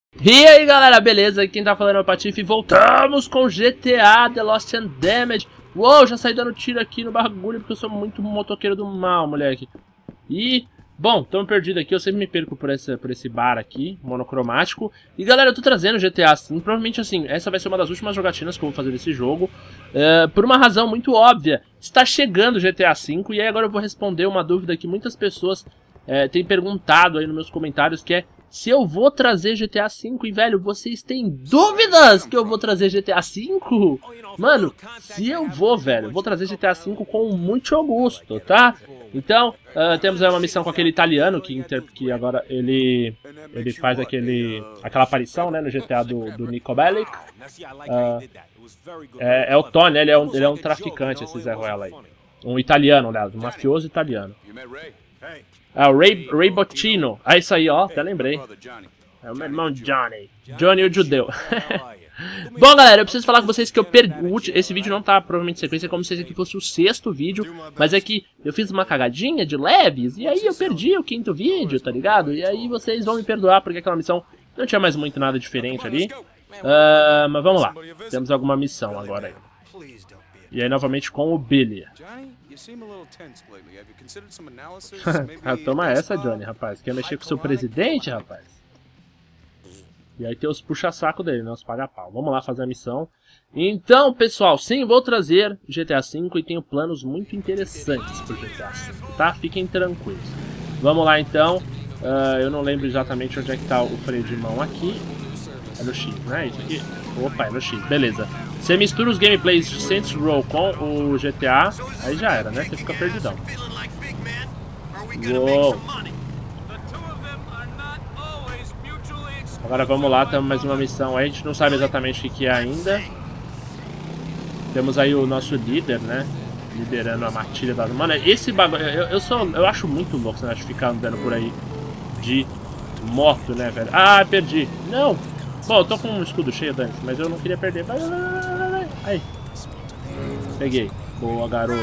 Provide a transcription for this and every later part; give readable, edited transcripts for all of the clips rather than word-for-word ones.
E aí galera, beleza? Quem tá falando é o Patife e voltamos com GTA The Lost and Damned. Uou, já saí dando tiro aqui no bagulho porque eu sou muito motoqueiro do mal, moleque. E, bom, tamo perdido aqui, eu sempre me perco por esse bar aqui, monocromático. E galera, eu tô trazendo GTA V, provavelmente assim, essa vai ser uma das últimas jogatinas que eu vou fazer desse jogo. Por uma razão muito óbvia, está chegando GTA V e aí agora eu vou responder uma dúvida que muitas pessoas têm perguntado aí nos meus comentários, que é se eu vou trazer GTA V. E velho, vocês têm dúvidas que eu vou trazer GTA V? Mano, se eu vou, velho, eu vou trazer GTA V com muito gosto, tá? Então, temos aí uma missão com aquele italiano que agora ele faz aquela aparição, né, no GTA do Nico Bellic. É o Tony, ele é um traficante, esse Zé Ruela aí. Um italiano, aliás, um mafioso italiano. Ah, o Ray Bottino. Ah, isso aí, ó, até lembrei. É o meu irmão Johnny. Johnny o judeu. Bom, galera, eu preciso falar com vocês que eu perdi. Esse vídeo não tá provavelmente em sequência, como se esse aqui fosse o 6º vídeo. Mas é que eu fiz uma cagadinha de leves, e aí eu perdi o 5º vídeo, tá ligado? E aí vocês vão me perdoar, porque aquela missão não tinha mais muito nada diferente ali. Mas vamos lá. Temos alguma missão agora aí. E aí novamente com o Billy. Toma essa, Johnny, rapaz. Quer mexer com o seu presidente, rapaz? E aí tem os puxa-saco dele, né? Os paga-pau. Vamos lá fazer a missão. Então, pessoal, sim, vou trazer GTA V e tenho planos muito interessantes pro GTA V, tá? Fiquem tranquilos. Vamos lá, então. Eu não lembro exatamente onde é que tá o freio de mão aqui. É no X, né? Isso aqui. Opa, é no X. Beleza. Você mistura os gameplays de Saints Row com o GTA, aí já era, né? Você fica perdidão. Uou. Agora vamos lá, temos mais uma missão aí. A gente não sabe exatamente o que é ainda. Temos aí o nosso líder, né? Liderando a matilha da... Mano, esse bagulho... Eu acho muito louco, né? De ficar andando por aí de moto, né, velho? Ah, perdi. Não! Bom, eu tô com um escudo cheio, Dani, mas eu não queria perder. Vai. Aí. Peguei. Boa, garoto.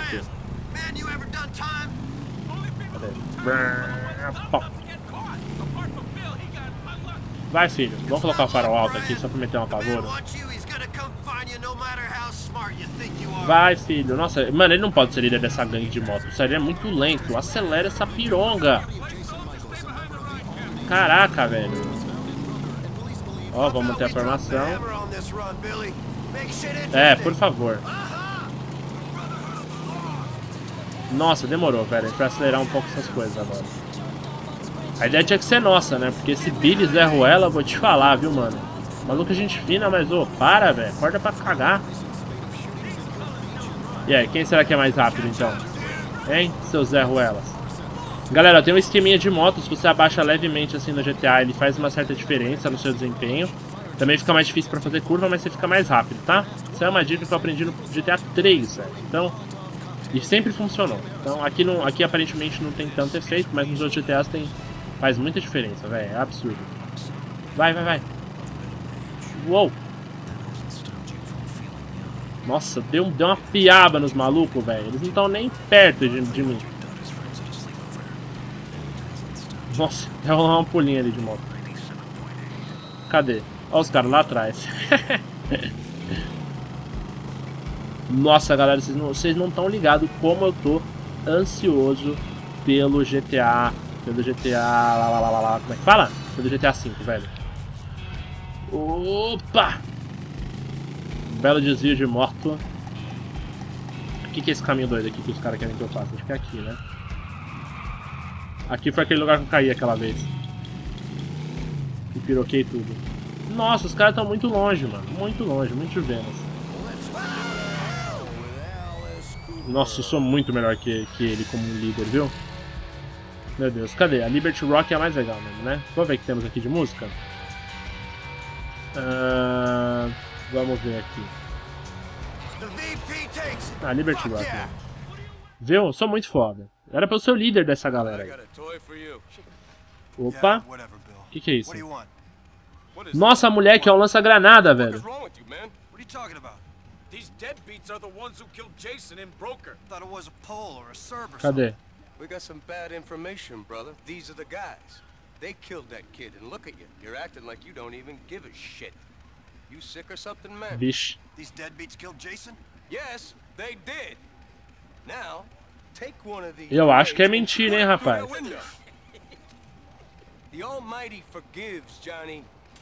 Cadê? Vai, filho. Vamos colocar o farol alto aqui só pra meter um apavoro. Vai, filho. Nossa, mano, ele não pode ser líder dessa gangue de moto. Isso aí é muito lento. Acelera essa pironga. Caraca, velho. Ó, vamos manter a formação. Por favor. Nossa, demorou, velho. Pra acelerar um pouco essas coisas agora. A ideia tinha que ser nossa, né? Porque esse Billy Zé Ruela, vou te falar, viu, mano? Maluco, gente fina, mas, ô, para, velho. Acorda pra cagar. E aí, quem será que é mais rápido, então? Hein, seus Zé Ruelas? Galera, tem um esqueminha de moto, se você abaixa levemente assim no GTA, ele faz uma certa diferença no seu desempenho. Também fica mais difícil pra fazer curva, mas você fica mais rápido, tá? Essa é uma dica que eu aprendi no GTA 3, velho. Então, e sempre funcionou. Então, aqui aparentemente não tem tanto efeito, mas nos outros GTAs faz muita diferença, velho. É absurdo. Vai. Uou! Nossa, deu uma piaba nos malucos, velho. Eles não estão nem perto de mim. Nossa, vai rolar uma pulinha ali de moto. Cadê? Olha os caras lá atrás. Nossa, galera, vocês não estão ligados como eu tô ansioso pelo GTA. Pelo GTA... Como é que fala? Pelo GTA V, velho. Opa! Belo desvio de moto. O que é esse caminho doido aqui que os caras querem que eu faça? Acho que é aqui, né? Aqui foi aquele lugar que eu caí aquela vez. E piroquei tudo. Nossa, os caras estão muito longe, mano. Muito longe, muito Vênus. Nossa, eu sou muito melhor que ele como líder, viu? Meu Deus, cadê? A Liberty Rock é a mais legal mesmo, né? Vamos ver o que temos aqui de música. Vamos ver aqui. Ah, Liberty Rock, né? Viu? Eu sou muito foda. Era pra eu ser o líder dessa galera aí. Opa. O que é isso? Nossa, moleque, é um lança-granada, velho. Cadê? They killed that kid, and look at you. You're acting like you don't even give a shit. You sick or something, man? Vixe. These deadbeats killed Jason? Yes, they did. Now, take one of these. Eu acho que é mentira, hein, rapaz. The Almighty forgives, Johnny.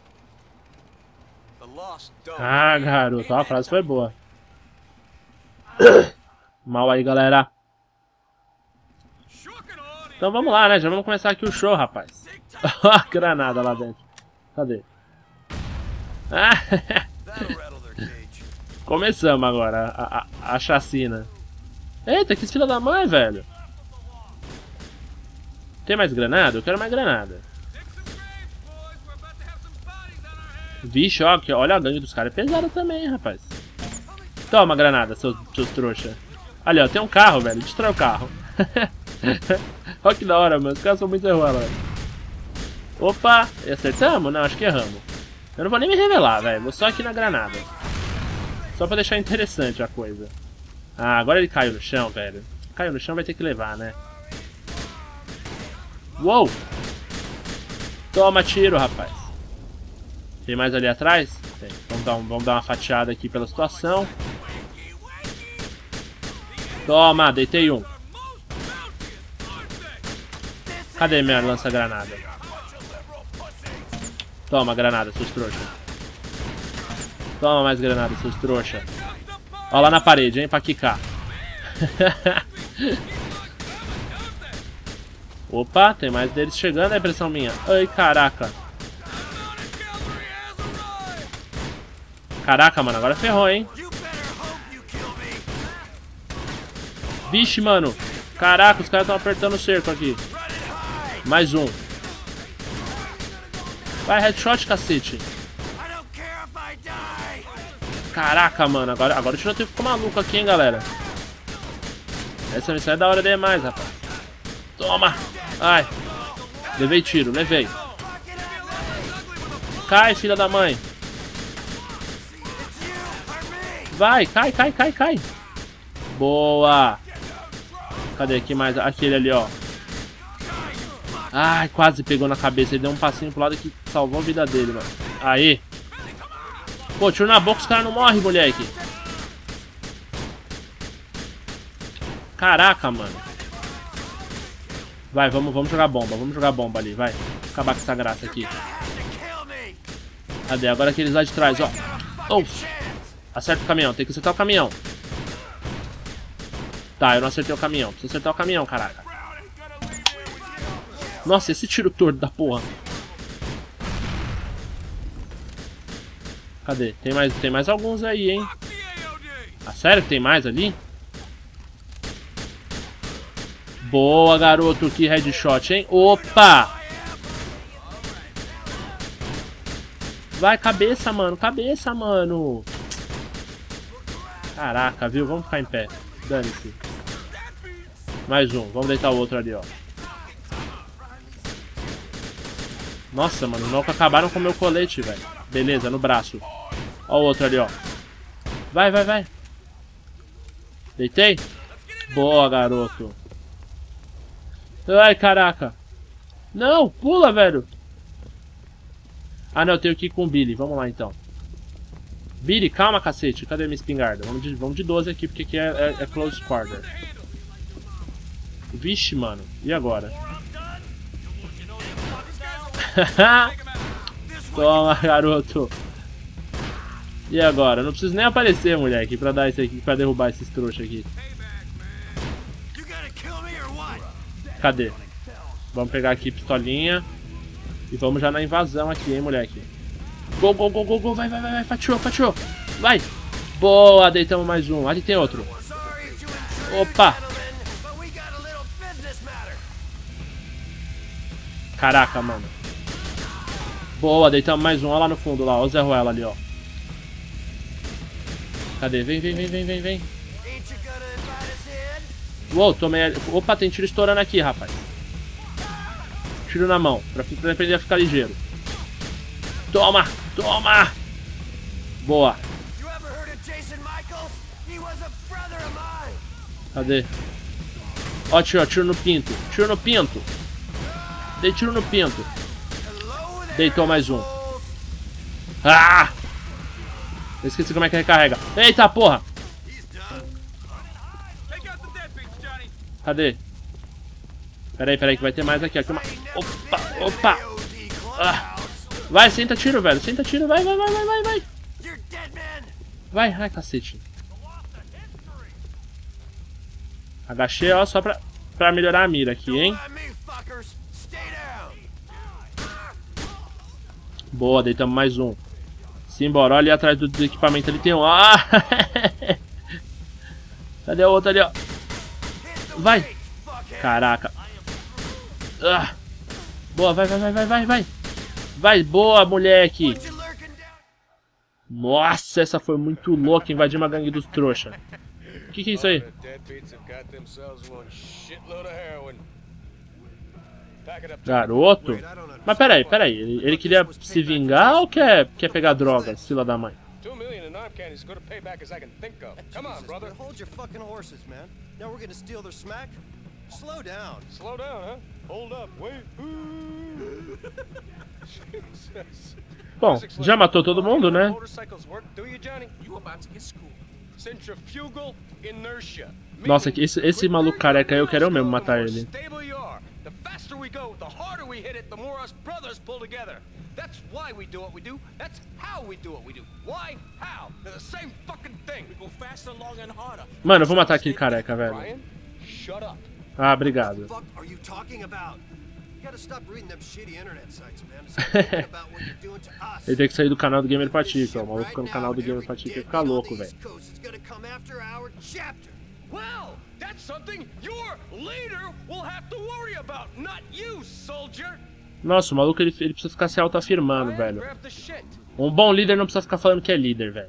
The lost don't. Ah, garoto, a frase foi boa. Mal aí, galera. Então vamos lá, né? Já vamos começar aqui o show, rapaz. Ó, a granada lá dentro. Cadê? Ah, começamos agora a chacina. Eita, que filha da mãe, velho. Tem mais granada? Eu quero mais granada. Vixe, ó, olha a gangue dos caras. É pesada também, rapaz. Toma, granada, seus trouxa. Ali, ó, tem um carro, velho. Destrói o carro. Olha que da hora, mano. Os caras são muito enrolados. Opa, acertamos? Não, acho que erramos. Eu não vou nem me revelar, velho. Vou só aqui na granada. Só pra deixar interessante a coisa. Ah, agora ele caiu no chão, velho. Caiu no chão, vai ter que levar, né? Uou! Toma tiro, rapaz. Tem mais ali atrás? Tem. Vamos dar uma fatiada aqui pela situação. Toma, deitei um. Cadê minha lança-granada? Toma, granada, seus trouxa. Toma mais granada, seus trouxa. Ó lá na parede, hein, pra quicar. Opa, tem mais deles chegando, é impressão minha. Ai, caraca. Caraca, mano, agora ferrou, hein. Vixe, mano. Caraca, os caras estão apertando o cerco aqui. Mais um. Vai, headshot, cacete. Caraca, mano. Agora o tiroteio ficou maluco aqui, hein, galera. Essa missão é da hora demais, rapaz. Toma. Ai. Levei tiro, levei. Cai, filha da mãe. Vai, cai. Boa. Cadê aqui mais? Aquele ali, ó. Ai, quase pegou na cabeça. Ele deu um passinho pro lado que salvou a vida dele, mano. Aí. Pô, tiro na boca, os caras não morrem, moleque. Caraca, mano. Vai, vamos jogar bomba. Vamos jogar bomba ali, vai. Acabar com essa graça aqui. Cadê? Agora aqueles lá de trás, ó. Oh. Acerta o caminhão, tem que acertar o caminhão. Tá, eu não acertei o caminhão. Preciso acertar o caminhão, caraca. Nossa, esse tiro torto da porra. Cadê? Tem mais alguns aí, hein? Ah, sério que tem mais ali? Boa, garoto. Que headshot, hein? Opa! Vai, cabeça, mano. Cabeça, mano. Caraca, viu? Vamos ficar em pé. Dane-se. Mais um. Vamos deitar o outro ali, ó. Nossa, mano. Não acabaram com o meu colete, velho. Beleza, no braço. Ó o outro ali, ó. Vai. Deitei? Boa, garoto. Ai, caraca. Não, pula, velho. Ah, não, eu tenho que ir com o Billy. Vamos lá, então. Billy, calma, cacete. Cadê minha espingarda? Vamos de 12 aqui, porque aqui é close quarter. Vixe, mano. E agora? Toma, garoto. E agora? Não preciso nem aparecer, moleque, pra dar isso aqui, pra derrubar esses trouxas aqui. Cadê? Vamos pegar aqui pistolinha. E vamos já na invasão aqui, hein, moleque. Go. Vai. Fatiou. Vai. Boa, deitamos mais um. Ali tem outro. Opa. Caraca, mano. Boa, deitamos mais um. Olha lá no fundo, lá. Olha o Zé Ruela ali, ó. Cadê? Vem. Uou, tomei... Opa, tem tiro estourando aqui, rapaz. Tiro na mão, pra aprender a ficar ligeiro. Toma! Boa. Cadê? Ó, tiro no pinto. Dei tiro no pinto. Deitou mais um. Ah! Eu esqueci como é que recarrega. Eita porra! Cadê? Peraí, que vai ter mais aqui. Aqui uma... Opa! Ah. Vai, senta tiro, velho. Senta tiro, vai. Vai, ai, cacete. Agachei, ó, só pra melhorar a mira aqui, hein? Boa, deitamos mais um. Simbora, olha ali atrás do equipamento, ali tem um. Ah! Cadê o outro ali, ó? Vai! Caraca. Ah. Boa, vai. Vai, boa, moleque. Nossa, essa foi muito louca, invadir uma gangue dos trouxa. Que é isso aí? Garoto? Mas peraí. Ele queria se vingar ou quer pegar droga, fila da mãe? Bom, já matou todo mundo, né? Nossa, esse maluco careca aí, eu quero mesmo matar ele. Mano, eu vou matar aquele careca, velho. Ah, obrigado. Ele tem que sair do canal do Gamer Patife, ó. O maluco fica no canal do Gamer Patife e fica louco, velho. Nossa, o maluco ele precisa ficar se autoafirmando, velho. Um bom líder não precisa ficar falando que é líder, velho.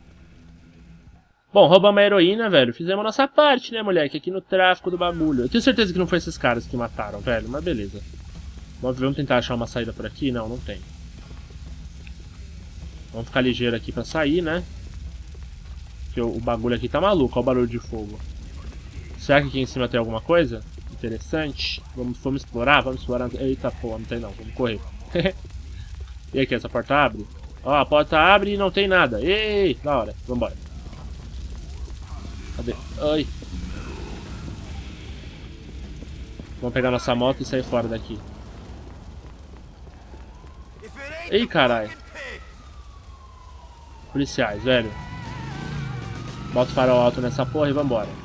Bom, roubamos a heroína, velho. Fizemos a nossa parte, né, moleque? Aqui no tráfico do bagulho. Eu tenho certeza que não foi esses caras que mataram, velho. Mas beleza. Vamos tentar achar uma saída por aqui? Não tem. Vamos ficar ligeiro aqui pra sair, né? Porque o bagulho aqui tá maluco. Olha o barulho de fogo. Será que aqui em cima tem alguma coisa? Interessante. Vamos explorar? Eita, pô, não tem não. Vamos correr. E aqui, essa porta abre? Ó, a porta abre e não tem nada. Ei, da hora. Vambora. Cadê? Ai. Vamos pegar nossa moto e sair fora daqui. Ei, caralho. Policiais, velho. Bota o farol alto nessa porra e vambora.